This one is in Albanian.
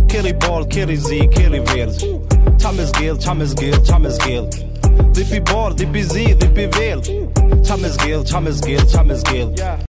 Kerry Ball, Kerry Z, Kerry Wales. Thomas Gale, Thomas Gale, Thomas Gale. Dippy Ball, Dippy Z, Dippy Vale. Thomas Gale, Thomas Gale, Thomas Gale.